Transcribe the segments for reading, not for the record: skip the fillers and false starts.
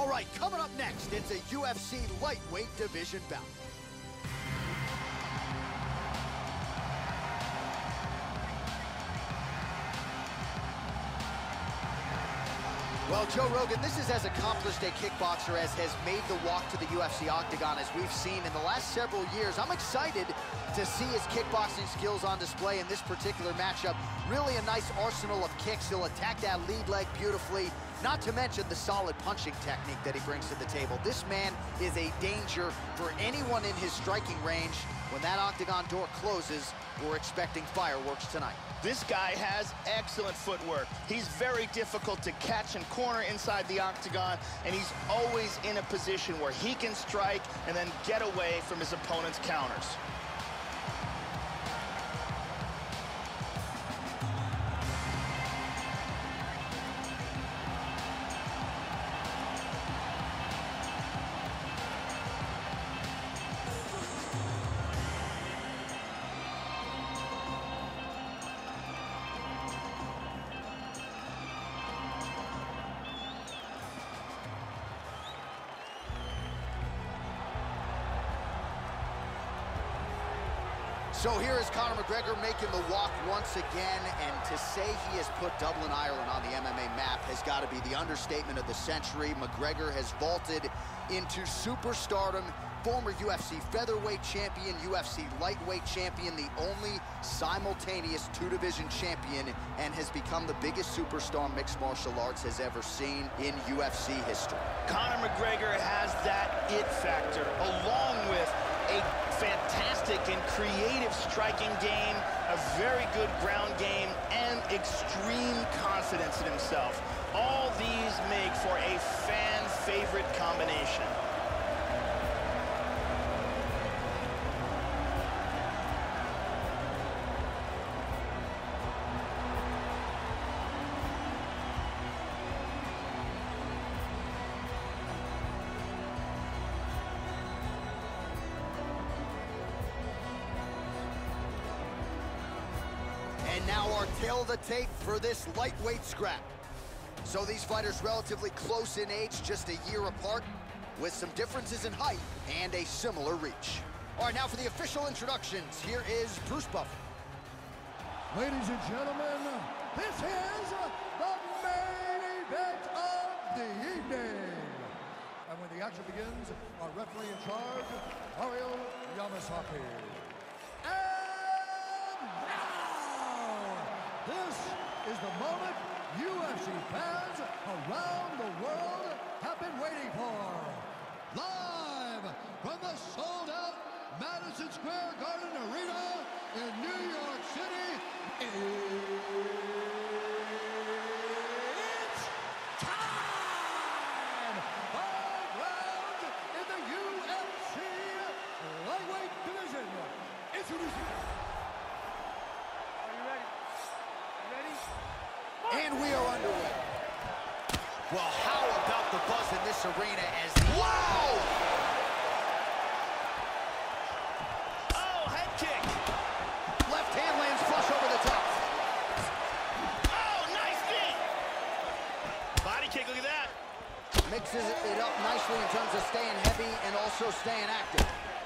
right, coming up next, it's a UFC lightweight division bout. Well, Joe Rogan, this is as accomplished a kickboxer as has made the walk to the UFC octagon as we've seen in the last several years. I'm excited to see his kickboxing skills on display in this particular matchup. Really a nice arsenal of kicks. He'll attack that lead leg beautifully, not to mention the solid punching technique that he brings to the table. This man is a danger for anyone in his striking range. When that octagon door closes, we're expecting fireworks tonight. This guy has excellent footwork. He's very difficult to catch and corner inside the octagon, and he's always in a position where he can strike and then get away from his opponent's counters. So here is Conor McGregor making the walk once again, and to say he has put Dublin, Ireland on the MMA map has got to be the understatement of the century. McGregor has vaulted into superstardom, former UFC featherweight champion, UFC lightweight champion, the only simultaneous two-division champion, and has become the biggest superstar mixed martial arts has ever seen in UFC history. Conor McGregor has that it factor, along with a fantastic and creative striking game, a very good ground game, and extreme confidence in himself. All these make for a fan-favorite combination. And now our tail of the tape for this lightweight scrap. So these fighters relatively close in age, just a year apart, with some differences in height and a similar reach. All right, now for the official introductions, here is Bruce Buffer. Ladies and gentlemen, this is the main event of the evening. And when the action begins, our referee in charge, Mario Yamasaki. This is the moment UFC fans around the world have been waiting for. Live from the sold-out Madison Square Garden Arena in New York City, it's time! 5 rounds in the UFC lightweight division. Introducing... And we are underway. Well, how about the buzz in this arena as the... Wow! Oh, head kick. Left hand lands flush over the top. Oh, nice knee. Body kick, look at that. Mixes it up nicely in terms of staying heavy and also staying active.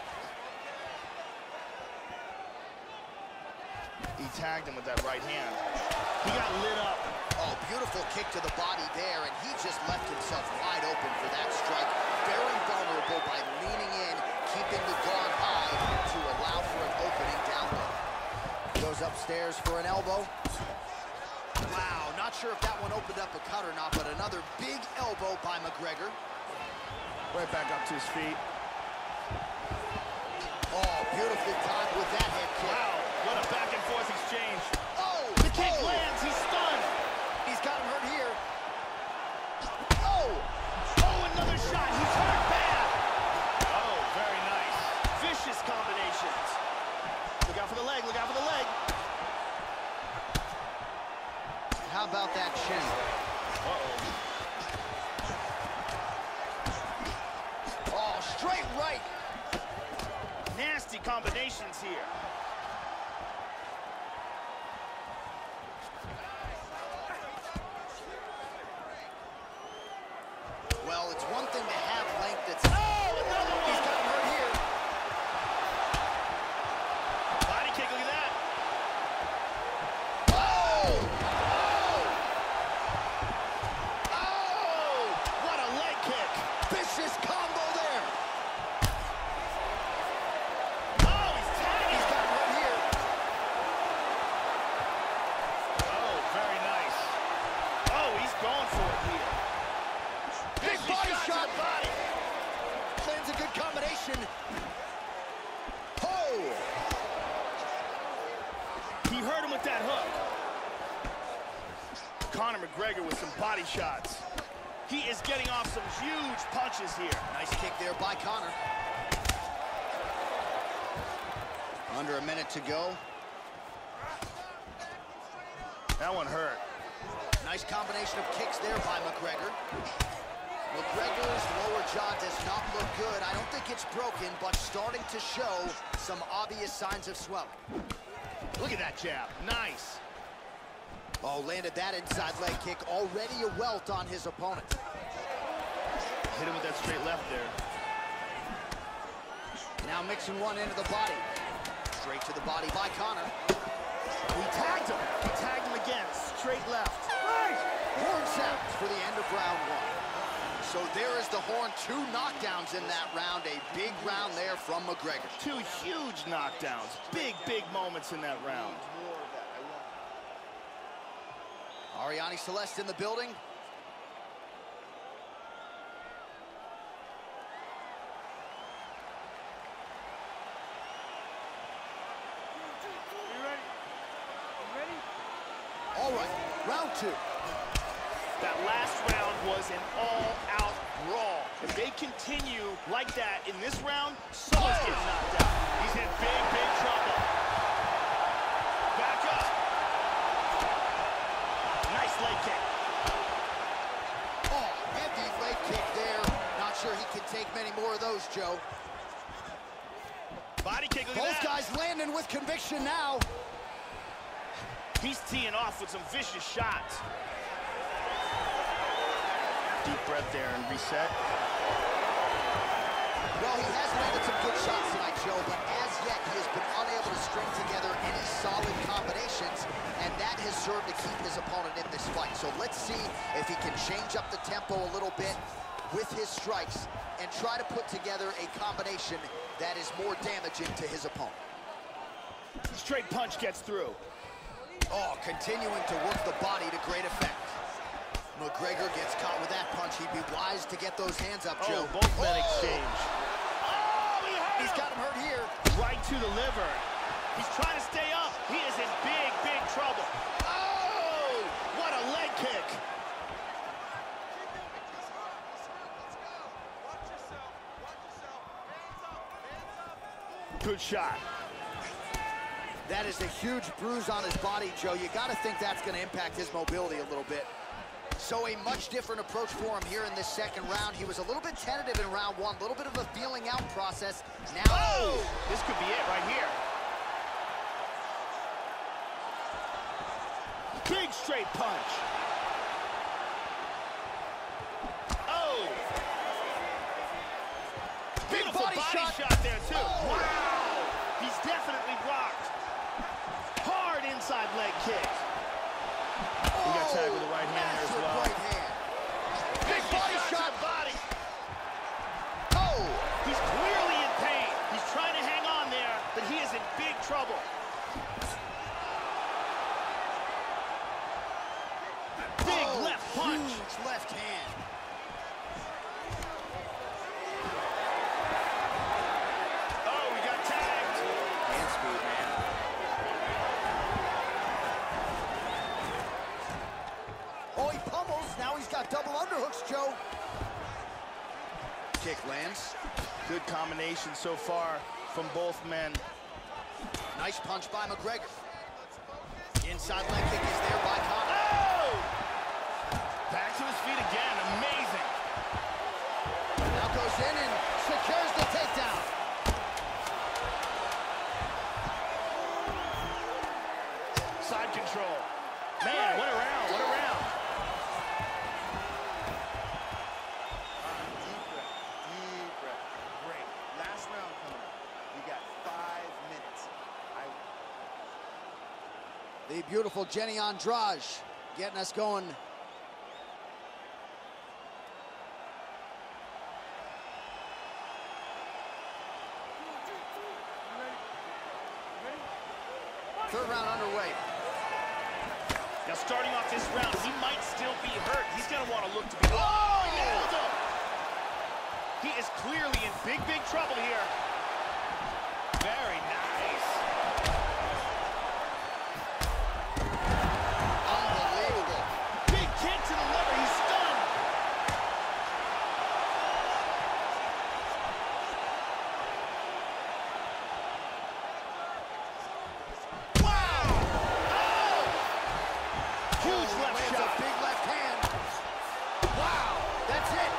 He tagged him with that right hand. He got lit up. Oh, beautiful kick to the body there, and he just left himself wide open for that strike. Very vulnerable by leaning in, keeping the guard high to allow for an opening down low. Goes upstairs for an elbow. Wow, not sure if that one opened up a cut or not, but another big elbow by McGregor. Right back up to his feet. Oh, beautifully timed with that head kick. Wow, what a back and forth exchange. Oh! The kick lands, he's stunned. He's got him hurt here. Oh! Oh, another shot, he's hurt bad. Oh, very nice. Vicious combinations. Look out for the leg, look out for the leg. How about that chin? Uh-oh. Oh, straight right. Nasty combinations here. well. It's one thing to have length that's... Oh, another one! He's got him hurt here. Body kick, look at that. Oh! Oh! Oh! What a leg kick. Vicious combo there. Oh, he's tagging. He's got him hurt here. Oh, very nice. Oh, he's going for it here. Big body shot. Body. Lands a good combination. Oh! He hurt him with that hook. Conor McGregor with some body shots. He is getting off some huge punches here. Nice kick there by Conor. Under a minute to go. That one hurt. Nice combination of kicks there by McGregor. McGregor's lower jaw does not look good. I don't think it's broken, but starting to show some obvious signs of swelling. Look at that jab. Nice. Oh, landed that inside leg kick. Already a welt on his opponent. Hit him with that straight left there. Now mixing one into the body. Straight to the body by Conor. He tagged him. He tagged him again. Straight left. Horn sounds for the end of round one. So there is the horn. 2 knockdowns in that round. A big round there from McGregor. 2 huge knockdowns. Big, big moments in that round. Ariane Celeste in the building. All right, round 2. That last round was an all-out brawl. If they continue like that in this round, someone's getting knocked out. He's in big, big trouble. Back up. Nice leg kick. Oh, heavy leg kick there. Not sure he can take many more of those, Joe. Body kick, look at Both that. guys landing with conviction now. He's teeing off with some vicious shots. Deep breath there and reset. Well, he has landed some good shots tonight, Joe, but as yet he has been unable to string together any solid combinations, and that has served to keep his opponent in this fight. So let's see if he can change up the tempo a little bit with his strikes and try to put together a combination that is more damaging to his opponent. Straight punch gets through. Oh, continuing to work the body to great effect. McGregor gets caught with that punch. He'd be wise to get those hands up, Joe. Oh, both men exchange. Oh, He's got him hurt here. Right to the liver. He's trying to stay up. He is in big, big trouble. Oh, what a leg kick. Good shot. That is a huge bruise on his body, Joe. You got to think that's going to impact his mobility a little bit. So a much different approach for him here in this second round. He was a little bit tentative in round 1, a little bit of a feeling out process. Now, oh, this could be it right here. Big straight punch. Oh. Beautiful body shot there, too. Oh. Wow. He's definitely rocked. Hard inside leg kick. We got tagged with the right hand there as well. Right hand. Big body shot. Body. Oh, he's clearly in pain. He's trying to hang on there, but he is in big trouble. Big left punch. Huge left hand. Oh, we got tagged. Hand speed, man. Oh, he pummels. Now he's got double underhooks, Joe. Kick lands. Good combination so far from both men. Nice punch by McGregor. Inside leg kick is there by Conor. Oh! Back to his feet again. Amazing. Now goes in and secures the takedown. Side control. Man, what a round, what a round. Beautiful Jenny Andrade getting us going. Third round underway. Now starting off this round, he might still be hurt. He's gonna want to look to be... Oh, he nailed him! He is clearly in big, big trouble here. Very nice. Unbelievable. Big kick to the liver, he's stunned. Wow! Oh! Huge left shot. A big left hand. Wow, that's it.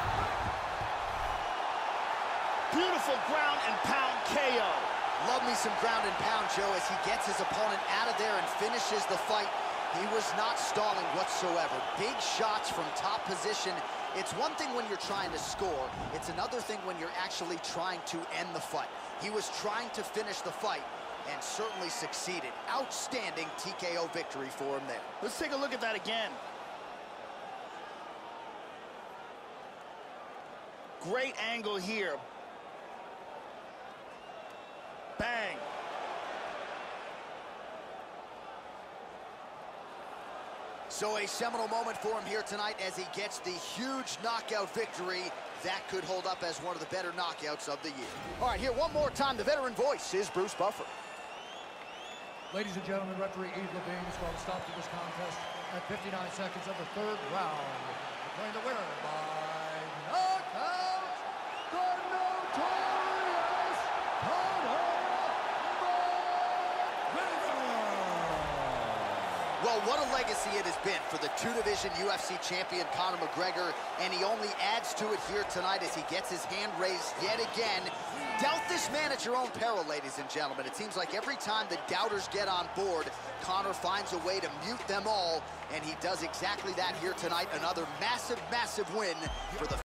Beautiful ground and pound KO. Love me some ground and pound, Joe, as he gets his opponent out of there and finishes the fight. He was not stalling whatsoever. Big shots from top position. It's one thing when you're trying to score. It's another thing when you're actually trying to end the fight. He was trying to finish the fight and certainly succeeded. Outstanding TKO victory for him there. Let's take a look at that again. Great angle here. Bang. So a seminal moment for him here tonight as he gets the huge knockout victory. That could hold up as one of the better knockouts of the year. All right, here one more time, the veteran voice is Bruce Buffer. Ladies and gentlemen, referee Yves Levine has called a stop to this contest at 59 seconds of the third round. Declaring the winner by knockout, the Notorious Conor McGregor. Well, what a legacy it has been for the two-division UFC champion Conor McGregor, and he only adds to it here tonight as he gets his hand raised yet again. Doubt this man at your own peril, ladies and gentlemen. It seems like every time the doubters get on board, Conor finds a way to mute them all, and he does exactly that here tonight. Another massive, massive win for the